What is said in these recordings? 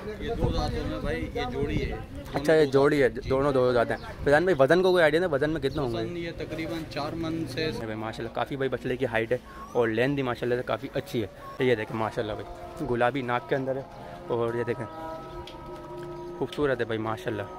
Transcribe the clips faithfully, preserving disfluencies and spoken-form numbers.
ये दो दांतों में भाई ये जोड़ी है। अच्छा ये जोड़ी है, दोनों दो दांत हैं। फैजान भाई वजन को कोई आइडिया है, वजन में कितना होंगे? ये तकरीबन चार मन से भाई माशाल्लाह काफ़ी भाई बछड़े की हाइट है और लेंथ भी माशाल्लाह से काफ़ी अच्छी है। तो ये देखें माशाल्लाह भाई गुलाबी नाक के अंदर है और ये देखें खूबसूरत है भाई माशाल्लाह।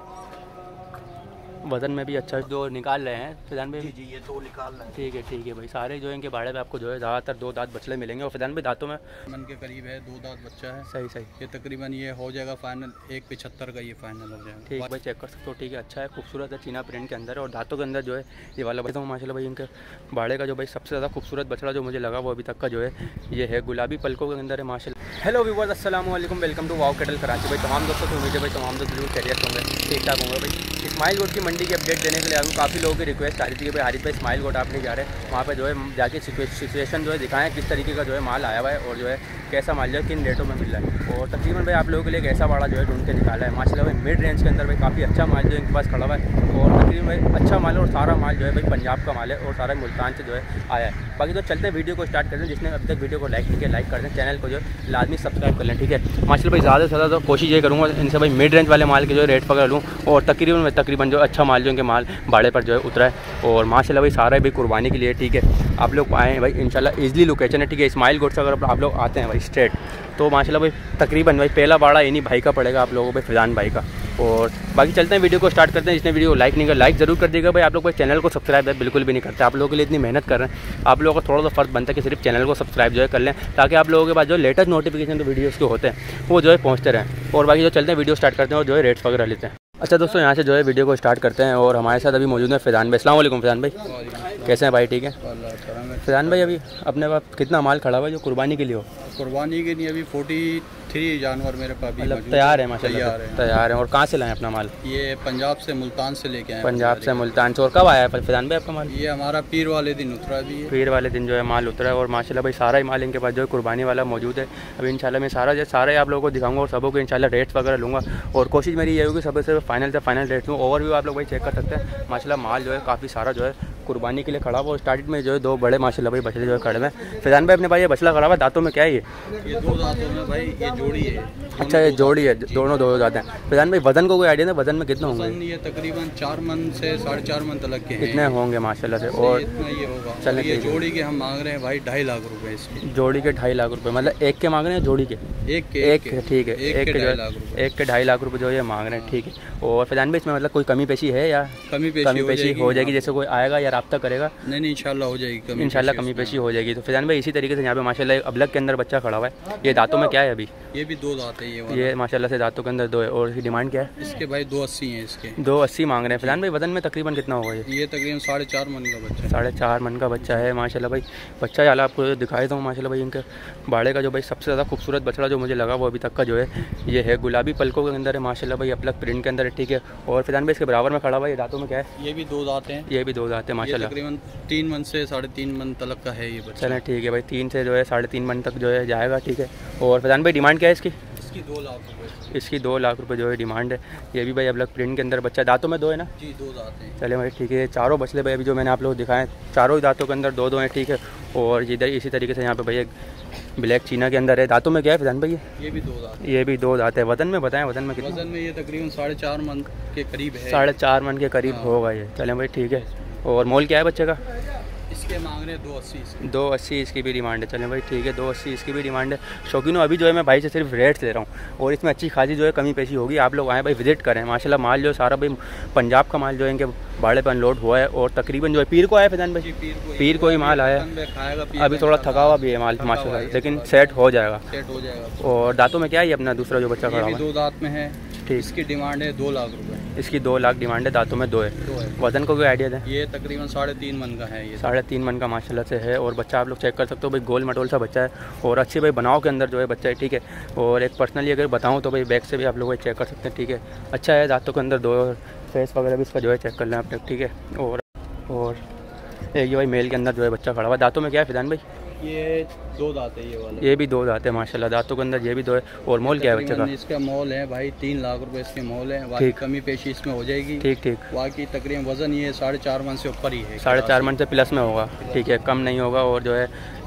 वजन में भी अच्छा जो निकाल रहे हैं फैजान भाई। जी ये तो निकाल रहे हैं। ठीक है ठीक है भाई। सारे जो इनके बाड़े में आपको जो है ज़्यादातर दो दांत बछड़े मिलेंगे और फैजान भाई दांतों में मन के करीब है, दो दांत बच्चा है। सही सही। ये तकरीबन ये हो जाएगा फाइनल एक पिछहत्तर का ये फाइनल हो जाएगा। ठीक भाई चेक कर सकते हो। ठीक है अच्छा है, खूबसूरत है, चीना प्रिंट के अंदर है और दांतों के अंदर जो है ये वाला बताऊँ माशाल्लाह भाई इनके बाड़े का जो भाई सबसे ज़्यादा खूबसूरत बछड़ा जो मुझे लगा वो अभी तक का जो है ये है गुलाबी पलकों के अंदर है माशाल्लाह। हेलो व्यूअर्स, अस्सलाम वालेकुम, welcome to wow cattle Karachi. भाई तमाम दोस्तों को उम्मीद है भाई तमाम दोस्त जरूर खैरियत होंगे, ठीक ठाक होंगे। भाई इस्माइल गोट की मंडी की अपडेट देने के लिए आपको काफ़ी लोगों की रिक्वेस्ट आ रही थी कि भाई हारिस भाई इस्माइल गोट आप नहीं जा रहे, वहाँ पे जो है जाके सिचुएशन जो है दिखाएं किस तरीके का जो है माल आया हुआ है और जो है कैसा माल जो है किन रेटों में मिल रहा है। और तकरीबन भाई आप लोगों के लिए एक ऐसा बाड़ा जो है ढूंढ के निकाला है माशाल्लाह भाई। मिड रेंज के अंदर भाई काफ़ी अच्छा माल जो है इनके पास खड़ा हुआ है और तकरीबन भाई अच्छा माल है और सारा माल जो है भाई पंजाब का माल है और सारा मुल्तान से जो है आया है। बाकी तो चलते हैं वीडियो को स्टार्ट करते हैं। जिसने अभी तक वीडियो को लाइक नहीं किया लाइक कर दें, चैनल को जो है लाजमी सब्सक्राइब कर लें, ठीक है। माशाल्लाह भाई ज़्यादा से ज़्यादा तो कोशिश ये करूँगा इनसे भाई मिड रेंज वाले माल के जो है रेट पकड़ लूँ और तकरीबन तकरीबन जो अच्छा माल जो इनके माल बाड़े पर जो है उतरा है और माशाल्लाह भाई सारा भी कुर्बानी के लिए, ठीक है। आप लोग आएँ भाई इंशाल्लाह ईजिली लोकेशन है, ठीक है। इस्माइल गोट से अगर आप लोग आते हैं भाई स्ट्रेट तो माशाल्लाह भाई तकरीबन भाई पहला बाड़ा इन्हीं भाई का पड़ेगा आप लोगों को भाई फैजान भाई का। और बाकी चलते हैं वीडियो को स्टार्ट करते हैं। जिसने वीडियो को लाइक नहीं किया लाइक ज़रूर कर देगा भाई। आप लोग भाई चैनल को सब्सक्राइब है बिल्कुल भी नहीं करते, आप लोगों के लिए इतनी मेहनत कर रहे हैं, आप लोगों का थोड़ा सा फ़र्ज बनता है कि सिर्फ चैनल को सब्सक्राइब जो है कर लें ताकि आप लोगों के पास जो लेटेस्ट नोटिफिकेशन जो वीडियोज़ के होते हैं वो जो है पहुँचते रहें। और बाकी जो चलते हैं वीडियो स्टार्ट करते हैं और जो है रेट्स वगैरह लेते हैं। अच्छा दोस्तों यहाँ से जो है वीडियो को स्टार्ट करते हैं और हमारे साथ अभी मौजूद है फैजान भाई। अस्सलाम वालेकुम फैजान भाई, कैसे हैं भाई? ठीक है फैजान भाई। अभी अपने पास कितना माल खड़ा हुआ है जो कुर्बानी के लिए हो? कुर्बानी के लिए अभी फोर्टी थ्री जानवर मेरे पास मतलब तैयार है माशाल्लाह, तैयार है। और कहाँ से लाएं अपना माल? ये पंजाब से मुल्तान से लेके आए। पंजाब से मुल्तान से। और कब आया है फैजान भाई आपका माल? ये हमारा पीर वाले दिन उतरा भी है। पीर वाले दिन जो है माल उतरा है और माशाल्लाह भाई सारा ही माल इनके पास जो है कुर्बानी वाला मौजूद है। अभी इंशाल्लाह मैं सारा जो सारे आप लोगों को दिखाऊंगा और सबों को इंशाल्लाह रेट्स वगैरह लूँगा और कोशिश मेरी ये होगी सबसे फाइनल से फाइनल रेट्स लूँ। ओवरव्यू आप लोग भाई चेक कर सकते हैं। माशाल्लाह माल जो है काफ़ी सारा जो है कुर्बानी के लिए खड़ा हुआ और स्टार्टिंग में जो है दो बड़े माशाल्लाह भाई बछड़े जो है खड़े हैं। फैजान भाई अपने भाई ये बछड़ा खड़ा हुआ दांतों में क्या है ये? ये दो दांतों में भाई ये जोड़ी है। अच्छा ये जोड़ी है, दोनों दो दांत हैं। फैजान भाई वजन को कोई आइडिया है, वजन में कितना होंगे? ये तकरीबन चार मन से साढ़े चार मन तक के हैं। कितने होंगे माशाल्लाह से? और इतना ये होगा। चलें ये जोड़ी के हम मांग रहे हैं भाई ढाई लाख रुपए इसकी। जोड़ी के ढाई लाख रुपए मतलब एक के मांग रहे हैं जोड़ी के? एक के एक के ठीक है, एक के ढाई लाख रुपए एक के ढाई लाख रुपए जो ये मांग रहे हैं, ठीक है। और फैजान भाई इसमें मतलब कोई कमी पेशी है या कमी पेशी कमी पेशी हो जाएगी? जैसे कोई आएगा या रब्ता करेगा? नहीं नहीं इंशाल्लाह हो जाएगी, इंशाल्लाह कमी पेशी हो जाएगी। तो फैजान भाई इसी तरीके से यहाँ पे माशाल्लाह अबलग के अंदर बच्चा खड़ा हुआ है। ये दांतों में क्या है अभी? ये भी दो दांत है ये वाला। ये माशाल्लाह से दांतों के अंदर दो है। और इसकी डिमांड क्या है? इसके भाई दो अस्सी है इसके। दो अस्सी मांग रहे हैं फैजान भाई। वजन में तकरीबन कितना होगा ये? ये तकरीबन साढ़े चार मन का बच्चा है। साढ़े चार मन का बच्चा है माशाल्लाह भाई। बच्चा वाला आपको दिखाई दूँ माशाल्लाह भाई इनके बाड़े का जो भाई सबसे ज़्यादा खूबसूरत बछड़ा जो मुझे लगा वो अभी तक का जो है ये है गुलाबी पलकों के अंदर है माशाल्लाह भाई, अपलग प्रिंट के अंदर है, ठीक है। और फैजान भाई इसके बराबर में खड़ा हुआ है, ये दांतों में क्या है? ये भी दो दांत हैं। ये भी दो दांत है माशाल्लाह। तकरीबन तीन मन से साढ़े तीन मन तक का है ये बच्चा। चलें ठीक है भाई, तीन से जो है साढ़े तीन मन तक जो है जाएगा, ठीक है। और फैजान भाई डिमांड क्या है इसकी? इसकी दो लाख रुपए। इसकी दो लाख रुपए जो है डिमांड है। ये भी भाई अब लग प्रिंट के अंदर बच्चा, दांतों में दो है ना? जी दो दांत हैं। चले भाई ठीक है। चारों बछले भाई अभी जो मैंने आप लोग दिखाएं चारों ही दांतों के अंदर दो दो हैं, ठीक है। और इधर इसी तरीके से यहाँ पे भाई एक ब्लैक चीना के अंदर है। दांतों में क्या है फैजान भाई? ये भी दो दांत। ये भी दो दांत है। वजन में बताएं, वजन में कितना? वजन में ये तकरीबन साढ़े चार मन के करीब है। साढ़े चार मन के करीब हाँ। होगा ये। चलें भाई ठीक है। और मोल क्या है बच्चे का? इसके मांग रहे हैं दो अस्सी। दो अस्सी इसकी भी डिमांड है। चलें भाई ठीक है, दो अस्सी इसकी भी डिमांड है। शौकीनों अभी जो है मैं भाई से सिर्फ रेट्स ले रहा हूँ और इसमें अच्छी खासी जो है कमी पेशी होगी। आप लोग आएँ भाई, विजिट करें। माशाल्लाह माल जो है सारा भाई पंजाब का माल जो है इनके बाड़े पर अनलोड हुआ है और तकरीबन जो है पीर को आया फैजान भाई, पीर को ही माल आया। अभी थोड़ा थका हुआ भी है माल माशाल्लाह, लेकिन सेट हो जाएगा। सेट हो जाएगा। और दांतों में क्या है ये अपना दूसरा जो बच्चा खड़ा हुआ है? दो दांत में है, ठीक। इसकी डिमांड है दो लाख रुपए। इसकी दो लाख डिमांड है, दांतों में दो है। दो है। वजन को कोई आइडिया दें? ये तकरीबन साढ़े तीन मन का है। ये साढ़े तीन मन का माशाल्लाह से है। और बच्चा आप लोग चेक कर सकते हो भाई, गोल मटोल सा बच्चा है और अच्छी भाई बनाव के अंदर जो है बच्चा है, ठीक है। और एक पर्सनली अगर बताऊँ तो भाई बैक से भी आप लोग चेक कर सकते हैं, ठीक है। अच्छा है, दांतों के अंदर दो, फेस वगैरह भी इसका जो है चेक कर लें आप लोग, ठीक है। और और एक ये भाई मेल के अंदर जो है बच्चा खड़ा हुआ। दांतों में क्या है फैजान भाई? ये दो दांत है ये वाला। ये भी दो दांत है माशाल्लाह, दांतों के अंदर ये भी दो है। और मोल क्या है बच्चे का? इसका मोल है भाई तीन लाख रुपए इसके मोल है। बाकी कमी पेशी इसमें हो जाएगी। ठीक ठीक। बाकी तकरीबन वजन ये साढ़े चार मन से ऊपर ही है। साढ़े चार मन से प्लस में होगा, ठीक है, कम नहीं होगा। और जो है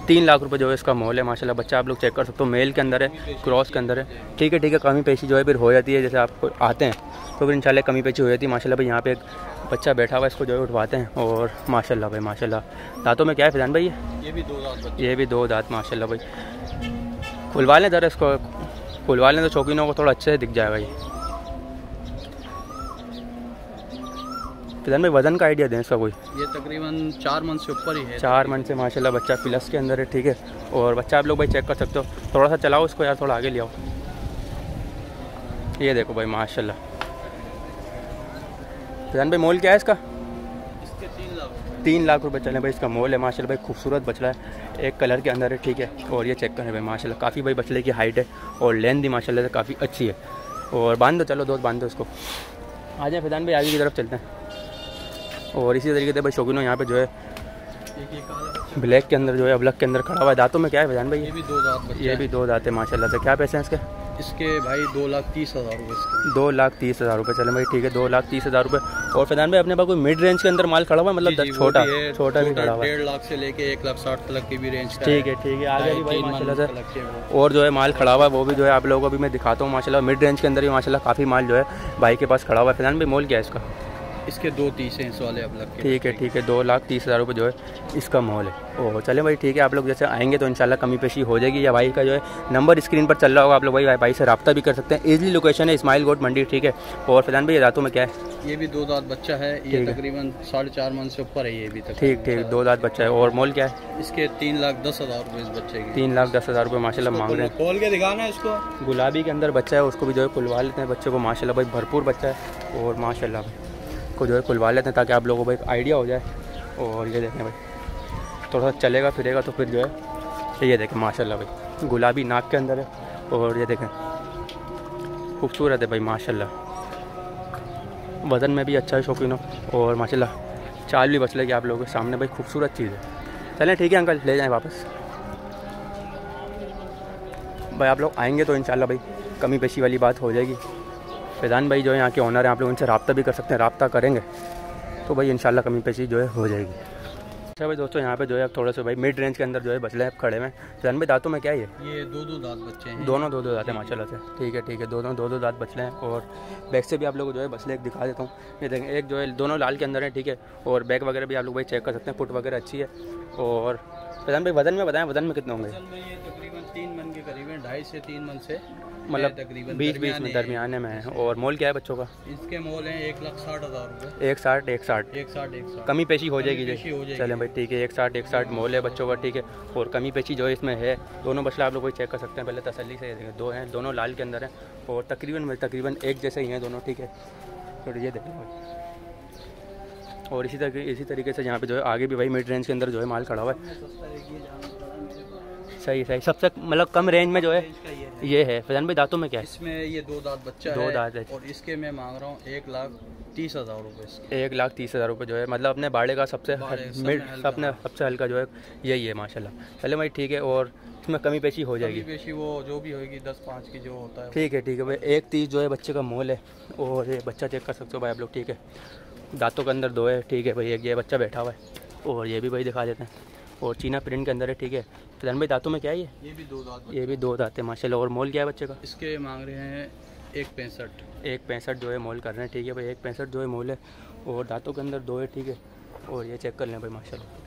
तीन लाख रुपए जो है इसका मोल है माशाल्लाह। बच्चा आप लोग चेक कर सकते हो, मेल के अंदर है, क्रॉस के अंदर है। ठीक है ठीक है, कमी पेशी जो है फिर हो जाती है, जैसे आपको आते हैं तो फिर इंशाल्लाह कमी पेशी हो जाती है माशाल्लाह। भाई यहाँ पे एक बच्चा बैठा हुआ है, इसको जो है उठवाते हैं। और माशाल्लाह भाई माशाल्लाह, दांतों में क्या है फैजान भाई? ये भी दो दांत, ये भी दो दांत माशाल्लाह भाई। खुलवा लें ज़रा इसको, खुलवा लें तो शौकीनों को थोड़ा अच्छे से दिख जाएगा ये। फैजान भाई वज़न का आइडिया दें इसका कोई? ये तकरीबन चार मन से ऊपर ही है। चार मन से माशाल्लाह बच्चा प्लस के अंदर है। ठीक है, और बच्चा आप लोग भाई चेक कर सकते हो। थोड़ा सा चलाओ इसको यार, थोड़ा आगे ले आओ। ये देखो भाई माशाल्लाह। फैजान भाई मोल क्या है इसका? इसके तीन लाख तीन लाख रुपए चले भाई इसका मोल है माशाल्लाह भाई। खूबसूरत बछड़ा है, एक कलर के अंदर है। ठीक है, और ये चेक करें भाई माशाल्लाह, काफ़ी भाई बछड़े की हाइट है और लेंथ भी माशाल्लाह से काफ़ी अच्छी है। और बांध दो, चलो दोस्त बांध दो इसको। आ जाए फैजान भाई, आगे की तरफ चलते हैं। और इसी तरीके से भाई शौकीनों यहाँ पे जो है ब्लैक के अंदर जो है अबलक के अंदर खड़ा हुआ है। दांतों में क्या है फैजान भाई? ये भी दो दांत, ये भी दो दांत है माशाल्लाह से। क्या पैसे हैं इसके? इसके भाई दो लाख तीस हज़ार रुपये इसके। दो लाख तीस हज़ार रुपये चले भाई। ठीक है, दो लाख तीस हज़ार रुपये। और फैजान भाई अपने पास कोई मिड रेंज के अंदर माल खड़ा हुआ है, मतलब छोटा छोटा भी खड़ा हुआ है? डेढ़ लाख से लेके एक लाख साठ तक की भी रेंज का। ठीक है ठीक है, आगे भी भाई माशाल्लाह से और जो है माल खड़ा हुआ है वो भी जो है आप लोगों को भी मैं दिखाता हूँ माशाल्लाह। मिड रेंज के अंदर भी माशाल्लाह काफ़ी माल जो है भाई के पास खड़ा हुआ है। फैजान भाई मोल क्या है इसका? इसके दो तीस हैं इस वाले अब लग के। ठीक है ठीक है, दो लाख तीस हज़ार रुपये जो है इसका मोल है। ओह चले भाई ठीक है, आप लोग जैसे आएंगे तो इंशाल्लाह कमी पेशी हो जाएगी। या भाई का जो है नंबर स्क्रीन पर चल रहा होगा, आप लोग भाई भाई से रब्ता भी कर सकते हैं। ईजिली लोकेशन है इस्माइल गोट मंडी। ठीक है, और फैजान भाई दांतों में क्या है? ये भी दो दांत बच्चा है, ये तकरीबन साढ़े चार मन से ऊपर है ये भी तक। ठीक ठीक, दो दांत बच्चा है। और मोल क्या है इसके? तीन लाख दस हज़ार रुपये इस बच्चे के। तीन लाख दस हज़ार रुपये माशाल्लाह मांग रहे हैं। खोल के दिखाना है इसको। गुलाबी के अंदर बच्चा है, उसको भी जो है खुलवा लेते हैं बच्चे को माशाल्लाह भाई। भरपूर बच्चा है और माशाल्लाह को जो है खुलवा लेते हैं ताकि आप लोगों को एक आइडिया हो जाए। और ये देखें भाई, थोड़ा सा चलेगा फिरेगा तो फिर जो है ये देखें माशाल्लाह भाई, गुलाबी नाक के अंदर है। और ये देखें खूबसूरत है भाई माशाल्लाह। वज़न में भी अच्छा है शौकीनों, और माशाल्लाह चाल भी बचलेगी आप लोगों के सामने भाई। खूबसूरत चीज़ है। चलें ठीक है अंकल, ले जाएँ वापस। भाई आप लोग आएंगे तो इंशाल्लाह भाई कमी पेशी वाली बात हो जाएगी। फैजान भाई जो है यहाँ के ओनर हैं, आप लोग उनसे रब्ता भी कर सकते हैं। रब्ता करेंगे तो भाई इंशाल्लाह कमी पेशी जो है हो जाएगी। अच्छा भाई दोस्तों, यहाँ पे जो है थोड़ा सा भाई मिड रेंज के अंदर जो है बछड़े खड़े हैं। फैजान भाई दांतों में क्या है ये? ये दो दो दांत बच्चे हैं। दोनों दो दो दांत हैं माशाल्लाह से। ठीक है ठीक है, दोनों दो दो दांत बछड़े हैं। और बैक से भी आप लोग जो है बछड़े एक दिखा देता हूँ। ये देखें, एक जो है दोनों लाल के अंदर है। ठीक है, और बैक वगैरह भी आप लोग भाई चेक कर सकते हैं, फुट वगैरह अच्छी है। और फैजान भाई वज़न में बताएं, वज़न में कितने होंगे? ये तकरीबन तीन मन के करीब है, ढाई से तीन मन से मतलब तकरीबन बीच बीच में दरमियाने में है। और मोल क्या है बच्चों का? इसके मोल हैं एक लाख साठ हज़ार रुपये। एक साठ एक साठ एक साठ एक साठ कमी पेशी हो जाएगी पेशी हो जाएगी। चलें भाई ठीक है, एक साठ एक साठ मोल है बच्चों का। ठीक है, और कमी पेशी जो है इसमें है। दोनों बछड़ा आप लोग कोई चेक कर सकते हैं पहले तसल्ली से। दो हैं, दोनों लाल के अंदर हैं और तकरीबन तकरीबन एक जैसे ही हैं दोनों। ठीक है, तो ये देखें भाई। और इसी तरीके इसी तरीके से यहाँ पे जो है आगे भी भाई मिड रेंज के अंदर जो है माल खड़ा हुआ है। सही सही, सबसे मतलब कम रेंज में जो है ये है। फैजान भाई दांतों में क्या है? इसमें ये दो दांत बच्चा दो है, दांत है। और इसके मैं मांग रहा हूँ एक लाख तीस हज़ार रुपये। एक लाख तीस हज़ार रुपये जो है मतलब अपने बाड़े का सबसे मिड अपने सबसे हल्का जो है यही है माशाल्लाह। चले भाई ठीक है, और इसमें कमी पेशी हो जाएगी। कमी पेशी वो जो भी होगी दस पाँच की जो होता है। ठीक है ठीक है भाई, एक तीस जो है बच्चे का मोल है। और ये बच्चा चेक कर सकते हो भाई आप लोग। ठीक है, दांतों के अंदर दो है। ठीक है भाई, एक ये बच्चा बैठा हुआ है और ये भी भाई दिखा देते हैं। और चीना प्रिंट के अंदर है। ठीक है, फैजान भाई दांतों में क्या है ये? ये भी दो दांत, ये भी दो दांत है माशाल्लाह। और मोल क्या है बच्चे का? इसके मांग रहे हैं एक पैंसठ एक पैंसठ जो है मोल कर रहे हैं। ठीक है भाई, एक पैंसठ जो है मोल है। और दांतों के अंदर दो है। ठीक है, और ये चेक कर लें भाई माशाल्लाह।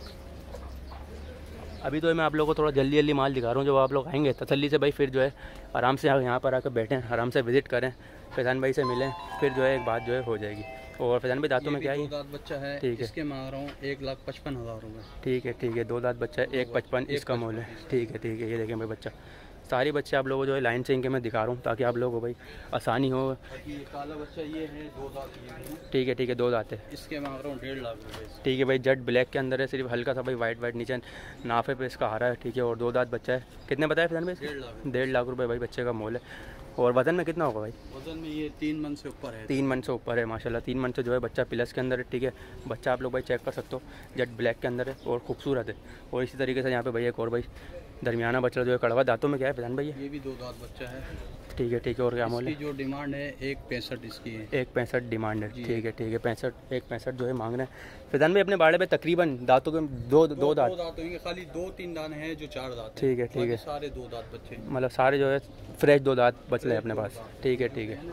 अभी तो मैं आप लोगों को थोड़ा जल्दी जल्दी माल दिखा रहा हूँ। जब आप लोग आएंगे तसल्ली से भाई फिर जो है आराम से यहाँ पर आकर बैठें, आराम से विज़िट करें, फैजान भाई से मिलें, फिर जो है एक बात जो है हो जाएगी। और फैजान भाई दांतों में क्या है? दो दांत बच्चा है। ठीक है, इसके मांग रहा हूँ एक लाख पचपन हज़ार रुपये। ठीक है ठीक है, दो दांत बच्चा है, एक पचपन इसका मोल है। ठीक है ठीक है, ये देखें भाई बच्चा। सारी बच्चे आप लोगों को जो है लाइन से इनके मैं दिखा रहा हूँ ताकि आप लोगों को भाई आसानी हो। ये काला बच्चा ये है, दो दांत ये है। ठीक है ठीक है, दो दांत है। इसके मांग रहा हूँ डेढ़ लाख रुपये। ठीक है भाई, जेट ब्लैक के अंदर है, सिर्फ हल्का सा भाई वाइट वाइट नीचे नाफे पे इसका हारा है। ठीक है, और दो दांत बच्चा है। कितने बताया फैजान भाई? डेढ़ लाख डेढ़ लाख रुपये भाई बच्चे का मोल है। और वज़न में कितना होगा भाई? वजन में ये तीन मन से ऊपर है। तीन मन से ऊपर है माशाल्लाह। तीन मन से जो है बच्चा प्लस के अंदर है। ठीक है, बच्चा आप लोग भाई चेक कर सकते हो, जेट ब्लैक के अंदर है और खूबसूरत है। और इसी तरीके से यहाँ पे भाई एक और भाई दरमियाना बच्चा जो है कड़वा। दांतों में क्या है फैजान भाई? ये भी दो दांत बच्चा है। ठीक है ठीक है। और क्या मोल है? जो डिमांड है एक पैंसठ इसकी है। एक पैंसठ डिमांड है। ठीक है ठीक है। पैंसठ एक पैंसठ जो है मांग रहे हैं। फैजान भाई अपने बाड़े पे तकरीबन दांतों के दो दो, दो दांत दांत होंगे, खाली दो तीन दाने हैं जो चार दांत। ठीक है ठीक है। सारे दो दांत बच्चे, मतलब सारे जो है फ्रेश दो दांत बचले अपने पास। ठीक है ठीक है।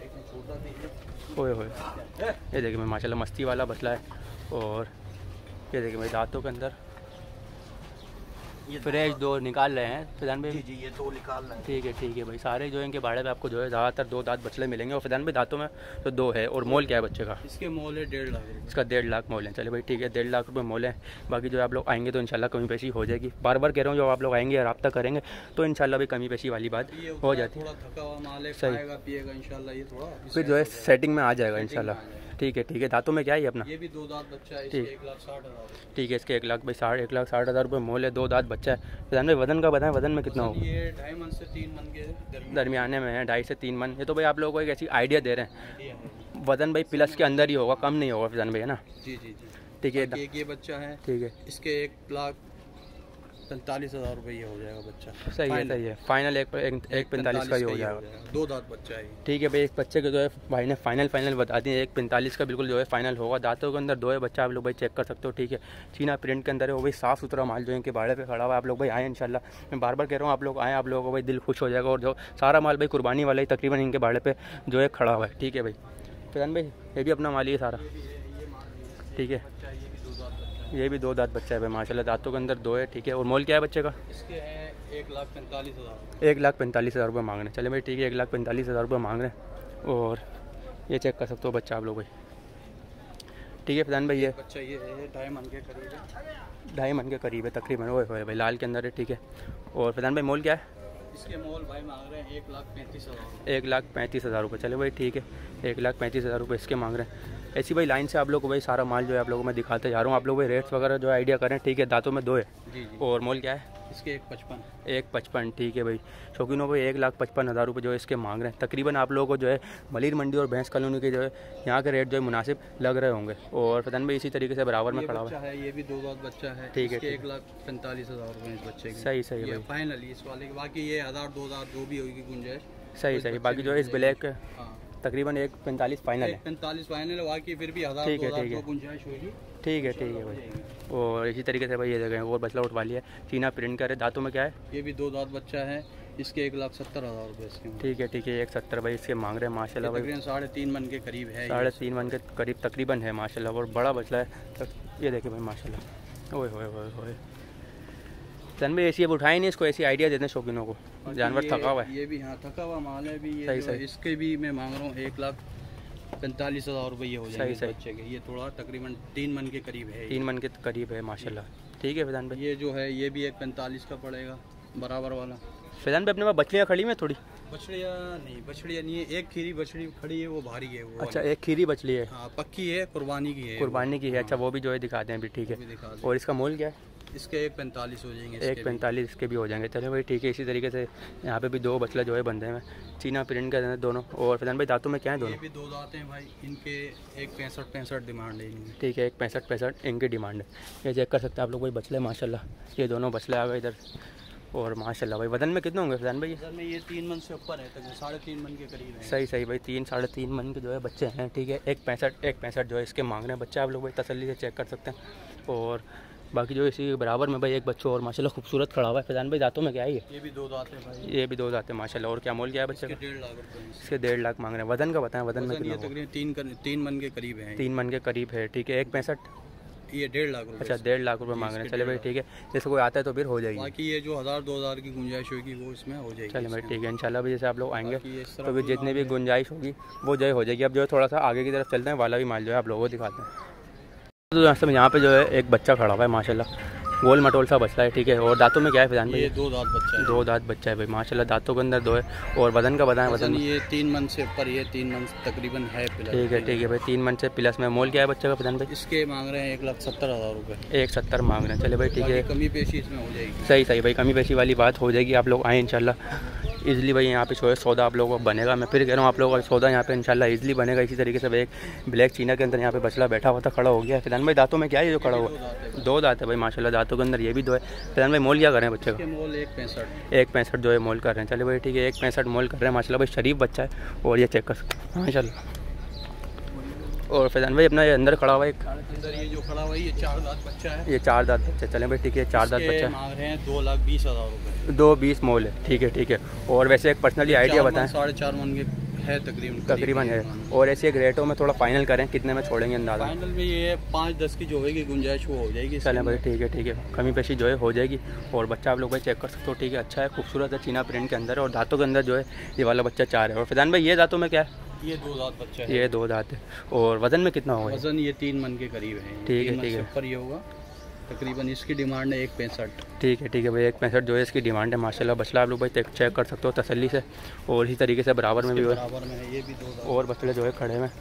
ओए होए, ये देखिए भाई माशाल्लाह मस्ती वाला बचला है। और ये देखिए भाई दांतों के अंदर फ्रेश दो निकाल रहे हैं फैजान भाई। जी ये दो निकाल रहे हैं। ठीक है ठीक है भाई। सारे जो इनके बाड़े पे आपको जो है ज़्यादातर दो दांत बचले मिलेंगे। और फैजान भाई दांतों में तो दो है। और मोल क्या है बच्चे का? इसके मोल है डेढ़ लाख। इसका डेढ़ लाख मोल है। चलिए भाई ठीक है, डेढ़ लाख रुपए मोल है। बाकी जो आप लोग आएंगे तो इंशाल्लाह कमी पेशी हो जाएगी। बार बार कह रहा हूँ जब आप लोग आएंगे रब्ता करेंगे तो इंशाल्लाह भी कमी पेशी वाली बात हो जाती है। थोड़ा थका हुआ माल है, सही खाएगा पिएगा इंशाल्लाह, ये थोड़ा फिर जो है सेटिंग में आ जाएगा इंशाल्लाह। ठीक है ठीक है। दांतों में क्या है अपना? ये भी दो दांत बच्चा है, इसके एक लाख साठ हज़ार। ठीक है, इसके एक लाख भाई साठ एक लाख साठ हज़ार रुपये मोल है। दो दांत बच्चा है। फैजान भाई वजन का बताएं, वजन में कितना होगा? ये ढाई मन से तीन मन के दरमियाने में है, ढाई से तीन मन। ये तो भाई आप लोगों को एक ऐसी आइडिया दे रहे हैं। वजन भाई प्लस के अंदर ही होगा, कम नहीं होगा फैजान भाई, है ना? जी जी जी। ठीक है। एक ये बच्चा है। ठीक है। इसके एक लाख पैंतालीस हज़ार रुपये ये हो जाएगा बच्चा। सही है सही है। फाइनल एक एक पैंतालीस का ही हो जाएगा। दो दांत बच्चा है। ठीक है भाई। एक बच्चे के जो है भाई ने फाइनल फाइनल बता दिए, एक पैंतालीस का बिल्कुल जो है फाइनल होगा। दांतों के अंदर दो है बच्चा, आप लोग भाई चेक कर सकते हो। ठीक है, चीना प्रिंट के अंदर है वो भाई साफ़ सुथरा माल जो है इनके बाड़े पे खड़ा हुआ है। आप लोग भाई आए इंशाल्लाह। मैं बार बार कह रहा हूँ आप लोग आएँ, आप लोगों को भाई दिल खुश हो जाएगा। और जो सारा माल भाई कुर्बानी वाला ही तकरीबन इनके बाड़े पे जो है खड़ा हुआ है। ठीक है भाई फैजान भाई, ये भी अपना माल ही है सारा। ठीक है, ये भी दो दांत बच्चा है भाई माशाल्लाह। दांतों के अंदर दो है। ठीक है। और मोल क्या है बच्चे का? इसके हैं एक लाख पैंतालीस हज़ार। एक लाख पैंतालीस हज़ार रुपये मांग रहे हैं। चले भाई ठीक है, एक लाख पैंतालीस हज़ार रुपये मांग रहे हैं। और ये चेक कर सकते हो बच्चा आप लोग भाई। ठीक है फैजान भाई, ये बच्चा ये है ढाई मन के करीब है। ढाई मन के करीब है तकरीबन। ओए होए भाई लाल के अंदर है। ठीक है। और फैजान भाई मोल क्या है? इसके मोल भाई मांग रहे हैं एक लाख पैंतीस हज़ार। एक लाख पैंतीस हज़ार रुपये। चले भाई ठीक है, एक लाख पैंतीस हज़ार रुपये इसके मांग रहे हैं। ऐसी भाई लाइन से आप लोग को भाई सारा माल जो है आप लोगों को मैं दिखाते जा रहा हूँ। आप लोग भाई रेट्स वगैरह जो आइडिया करें। ठीक है, दांतों में दो है। जी जी। और मोल क्या है? इसके एक पचपन। एक पचपन। ठीक है भाई। शौकीनों को एक लाख पचपन हज़ार रुपये जो है इसके मांग रहे हैं। तकरीबन आप लोगों को जो है मलिर मंडी और भैंस कॉलोनी के जो है यहाँ के रेट जो है मुनासिब लग रहे होंगे। और फैजान भाई इसी तरीके से बराबर में खड़ा हुआ है। ये भी दो दांत बच्चा है। ठीक है। एक लाख पैंतालीस हज़ार रुपये इस बच्चे की। सही सही भाई। फाइनली इस वाले की बाकी ये हज़ार दो हज़ार जो भी होगी गुंजाइश। सही सही। बाकी जो है इस ब्लैक तकरीबन एक पैंतालीस फाइनल है। पैंतालीस फाइनल है, बाकी फिर भी हज़ार ठीक है दो ठीक है गुंजाइश होगी। ठीक है ठीक है भाई। और इसी तरीके से भाई ये जगह और बचला उठवा लिया है, चीना प्रिंट करे। दांतों में क्या है? ये भी दो दांत बच्चा है। इसके एक लाख सत्तर हज़ार रुपये इसके। ठीक है ठीक है। एक सत्तर भाई इसके मांग रहे हैं माशाल्लाह भाई। साढ़े तीन मन के करीब है। साढ़े तीन मन के करीब तकरीबन है माशाल्लाह। और बड़ा बचला है। ये देखिए भाई माशाल्लाह। ओए होए होए होए। सन भाई ऐसी अब उठाए नहीं, इसको ऐसी आइडिया देते हैं शौकीनों को। जानवर थका हुआ है। ये भी हाँ थका हुआ माल है भी। ये सही सही। इसके भी मैं मांग रहा हूँ एक लाख पैंतालीस हज़ार रुपये हो जाएंगे। सही बच्चे के ये थोड़ा तकरीबन तीन मन के करीब है। तीन मन के करीब है माशाल्लाह। ठीक है फैजान भाई। ये जो है ये भी एक पैंतालीस का पड़ेगा बराबर वाला। फैजान भाई अपने पास बछड़ियाँ खड़ी में थोड़ी? बछड़ियाँ नहीं, बछड़ियाँ नहीं है। एक खीरी बछड़ी खड़ी है, वो भारी है वो। अच्छा, एक खीरी बछड़ी है। हाँ पक्की है, कुर्बानी की है। कुर्बानी की है। अच्छा, वो भी जो है दिखाते हैं अभी। ठीक है। और इसका मोल क्या है? इसके एक पैंतालीस हो जाएंगे। एक पैंतालीस इसके भी हो जाएंगे। चले भाई ठीक है। इसी तरीके से यहाँ पे भी दो बछला जो है बंधे हैं चीना प्रिंट के दोनों। और फैजान भाई दांतों में क्या है दोनों? ये भी दो दांत हैं भाई। इनके एक पैंसठ पैंसठ डिमांड है इनकी। ठीक है, एक पैंसठ पैंसठ इनकी डिमांड है। ये चेक कर सकते हैं आप लोग भाई बछले माशाल्लाह। ये दोनों बछले आ गए इधर। और माशाल्लाह भाई वजन में कितने होंगे फैजान भाई? वजन में ये तीन मन से ऊपर है, तक साढ़े तीन मन के करीब है। सही सही भाई। तीन साढ़े तीन मन के जो है बच्चे हैं। ठीक है। एक पैंसठ एक पैंसठ जो है इसके मांग रहे हैं बच्चे। आप लोग भाई तसल्ली से चेक कर सकते हैं। और बाकी जो इसी बराबर में भाई एक बच्चों और माशाल्लाह खूबसूरत खड़ा हुआ है। फैजान भाई दांतों में क्या है? ये भी दो दांत है भाई। ये भी दो दांत है माशाल्लाह। और क्या मोल क्या है बच्चे का? डेढ़ लाख रुपये। इसके डेढ़ लाख मांग रहे हैं। वजन का बताएं, वजन में कितना? तकरीबन तीन तीन मन के करीब है। तीन मन के करीब है। ठीक है। एक पैंसठ। ये डेढ़ लाख रुपये। अच्छा, डेढ़ लाख रुपये मांग रहे हैं। चले भाई ठीक है। जैसे कोई आता है तो फिर हो जाएगी। बाकी ये जो हज़ार दो हज़ार की गुंजाइश होगी वो इसमें हो जाएगी। चले भाई ठीक है। इंशाल्लाह भी जैसे आप लोग आएंगे तो भी जितनी भी गुंजाइश होगी वो जो है हो जाएगी। अब जो है थोड़ा सा आगे की तरफ चलते हैं, वाला भी माल जो है आप लोगों को दिखाते हैं। तो रास्ते में यहाँ पे जो है एक बच्चा खड़ा हुआ है माशाल्लाह, गोल मटोल सा बच्चा है। ठीक है। और दांतों में क्या है फैजान भाई? ये दो दांत बच्चा है। दो दांत बच्चा है भाई माशाल्लाह। दांतों के अंदर दो है। और वजन का बताएं, वजन? ये तीन मन से ऊपर, ये तीन मन तकरीबन है। ठीक है ठीक है भाई। तीन मन से प्लस में। मोल क्या है बच्चे का फैजान भाई? इसके मांग रहे हैं एक लाख सत्तर हज़ार रुपये। एक सत्तर मांग रहे हैं। चले भाई ठीक है। कमी पेशी इसमें हो जाएगी। सही सही भाई। कमी पेशी वाली बात हो जाएगी। आप लोग आए इंशाल्लाह। इजीली भाई यहाँ पे जो है सौदा आप लोगों को बनेगा। मैं फिर कह रहा हूँ आप लोगों का सौदा यहाँ पे इंशाल्लाह इजीली बनेगा। इसी तरीके से भाई एक ब्लैक चीना के अंदर यहाँ पे बछड़ा बैठा हुआ था, खड़ा हो गया। फिलहाल भाई दांतों में क्या है ये जो खड़ा हुआ? दो दांत है भाई माशाल्लाह, दांतों के अंदर ये भी दो है। फिलहाल भाई मोल क्या कर रहे हैं बच्चे का? मोल एक पैंसठ एक पैंसठ जो है मोल कर रहे हैं। चलिए भाई ठीक है, एक पैंसठ मोल कर रहे हैं माशाल्लाह भाई, शरीफ बच्चा है। और ये चेक कर सकते हैं माशाल्लाह। और फैजान भाई अपना ये अंदर खड़ा हुआ एक अंदर ये जो खड़ा हुआ है ये चार दांत बच्चा है। ये चार दांत बच्चा, चलें भाई ठीक है, चार दांत बच्चा मांग रहे हैं दो लाख बीस हज़ार रुपये। दो बीस मोल है, ठीक है ठीक है। और वैसे एक पर्सनली आइडिया बताएं। साढ़े चार मन के है तकरीबन तकरीबन है। और ऐसे एक रेटों में थोड़ा फाइनल करें, कितने में छोड़ेंगे अंदाज़ा? फाइनल में ये पाँच दस की जो होगी गुंजाइश वो हो जाएगी। चलें भाई ठीक है ठीक है, कमी पेशी जो है हो जाएगी। और बच्चा आप लोग भाई चेक कर सकते हो, ठीक है, अच्छा है, खूबसूरत है, चीना प्रिंट के अंदर है। और दांतों के अंदर जो है ये वाला बच्चा चार है। और फैजान भाई ये दांतों में क्या है? ये दो दांत बच्चा है। ये दो दांत है। और वजन में कितना होगा? वजन ये तीन मन के करीब है। ठीक है ठीक है, ऊपर ये होगा तकरीबन। इसकी डिमांड है एक पैंसठ। ठीक है ठीक है भाई, एक पैंसठ जो है इसकी डिमांड है माशाल्लाह। बछड़ा आप लोग भाई चेक कर सकते हो तसल्ली से। और इसी तरीके से बराबर में भी बराबर में है ये भी दो दांत। और बछड़े जो है खड़े में।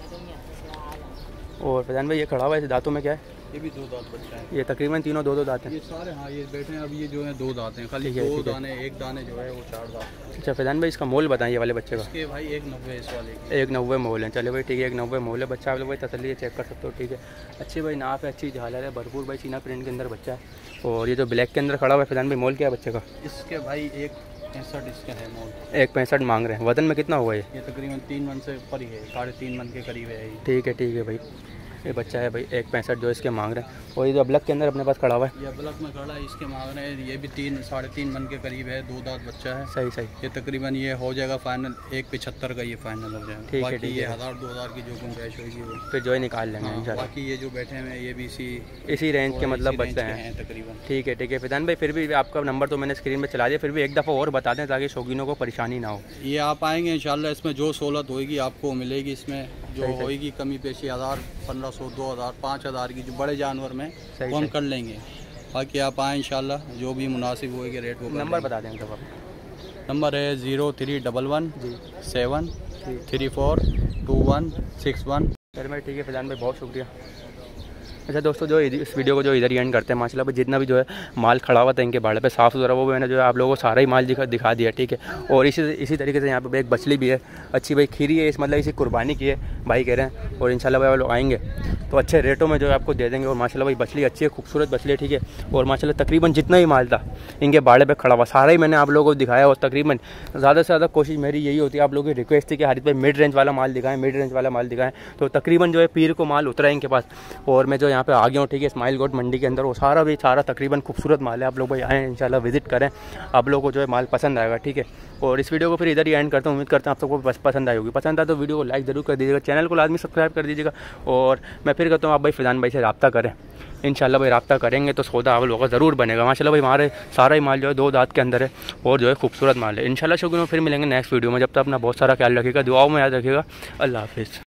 और फैजान भाई ये खड़ा हुआ है, दांतों में क्या है? ये भी दो दांत बच्चा है। ये तकरीबन तीनों दो दो दांत हैं। ये सारे हाँ ये बैठे हैं। अब ये जो है दो दांत हैं खाली, ठीक है, दो ठीक है। दाने एक दाने जो है वो चार दांत। अच्छा फैजान भाई इसका मोल बताइए वाले बच्चे का? इसके भाई एक नब्बे इस वाले की। एक नब्बे मोल है। चले भाई ठीक है, एक नब्बे मोल है। बच्चा आप लोग भाई तसल्ली चेक कर सकते हो, ठीक है। अच्छी भाई नाप है, अच्छी झालर है, भरपूर भाई चीना प्रिंट के अंदर बच्चा है। और ये जो ब्लैक के अंदर खड़ा हुआ है फैजान भाई, मोल क्या है बच्चे का? इसके भाई एक पैंसठ इसके है मोल। एक पैंसठ मांग रहे हैं। वजन में कितना हुआ ये? ये तकरीबन तीन मन से ऊपर ही है, साढ़े तीन मन के करीब है ये। ठीक है ठीक है भाई, ये बच्चा है भाई एक पैंसठ जो इसके मांग रहे हैं। और ये जो ब्लैक के अंदर अपने पास खड़ा हुआ है, ये ब्लैक में खड़ा है, इसके मांग रहे हैं। ये भी तीन साढ़े तीन मन के करीब है, दो दांत बच्चा है। सही सही। ये तकरीबन ये हो जाएगा फाइनल एक पिछहत्तर का, ये फाइनल हो जाएगा। ठीक है बाकी ठीक ये है, हज़ार दो हज़ार की जो गुंजाइश होगी वो फिर जो है निकाल लेंगे हाँ, इंशाल्लाह। बाकी ये जो बैठे हुए हैं ये भी इसी इसी रेंज के मतलब इसी रेंज बच्चे के हैं तकरीबन। ठीक है ठीक है। फैजान भाई फिर भी आपका नंबर तो मैंने स्क्रीन पे चला दिया, फिर भी एक दफ़ा और बता दें ताकि शौकीनों को परेशानी ना हो। ये आप आएंगे इंशाल्लाह, इसमें जो सहूलत होगी आपको मिलेगी। इसमें जो होगी कमी पेशी हज़ार पंद्रह सौ दो हज़ार पाँच हज़ार की जो बड़े जानवर में सही कम कर लेंगे। बाकी आप आएँ इंशाल्लाह, जो भी मुनासिब होगी रेट वो कर नंबर लेंगे। बता दें तब आप। नंबर है ज़ीरो थ्री डबल वन जी seven three four two one six one. चल मैं ठीक है फैजान भाई, बहुत शुक्रिया। अच्छा दोस्तों, जो इस वीडियो को जो इधर ही एंड करते हैं माशाल्लाह भाई, जितना भी जो है माल खड़ा हुआ था इनके बाड़े पे साफ़ सुथरा, वो मैंने जो है आप लोगों को सारा ही माल दिखा दिखा दिया, ठीक है। और इसी इसी तरीके से यहाँ पे एक बछली भी है अच्छी भाई, खीरी है, इस मतलब इसी कुर्बानी की है भाई कह रहे हैं। और इंशाल्लाह भाई लोग आएंगे तो अच्छे रेटों में जो है आपको दे देंगे। और माशाल्लाह भाई बछली अच्छी है, खूबसूरत बछली है, ठीक है। और माशाल्लाह तकरीबन जितना ही माल था इनके बाड़े पे खड़ा हुआ सारा ही मैंने आप लोगों को दिखाया। और तकरीबन ज़्यादा से ज़्यादा कोशिश मेरी यही होती है, आप लोगों की रिक्वेस्ट थी कि हारिस भाई मिड रेंज वाला माल दिखाएं, मिड रेंज वाला माल दिखाएं। तो तकरीबन जो है पीर को माल उतरा है इनके पास। और मैं जो यहाँ पे आ गया हूँ, ठीक है, स्माइल गोट मंडी के अंदर, वो सारा भी सारा तकरीबन खूबसूरत माल है। आप लोग भाई आएँ इंशाल्लाह विजिट करें, आप लोगों को जो है माल पसंद आएगा, ठीक है। और इस वीडियो को फिर इधर ही एंड करता हूँ। उम्मीद करता हूँ आप सबको बस पसंद आई होगी। पसंद आए तो वीडियो को लाइक ज़रूर कर दीजिएगा, चैनल को लाजमी सब्सक्राइब कर दीजिएगा। और मैं फिर कहता हूँ आप भाई फैजान भाई से रब्ता करें, इंशाल्लाह भाई रब्ता करेंगे तो सौदा आप लोगों का ज़रूर बनेगा। माशाल्लाह भाई हमारे सारा ही माल जो है दो दांत के अंदर है और जो है खूबसूरत माल है। इंशाल्लाह शुक्र फिर मिलेंगे नेक्स्ट वीडियो में। जब तक अपना बहुत सारा ख्याल रखिएगा, दुआओं में याद रखिएगा। अल्लाह हाफिज़।